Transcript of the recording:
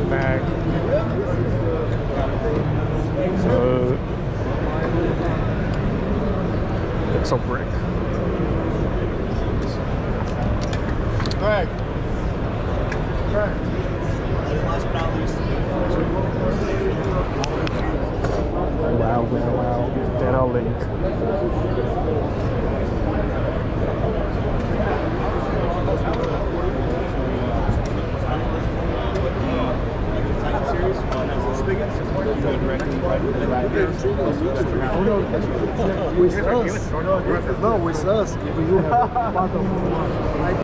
bag. It's a brick. Right. Right. Last but not least. Wow, wow, wow. Then I'll link. With us. No, with us.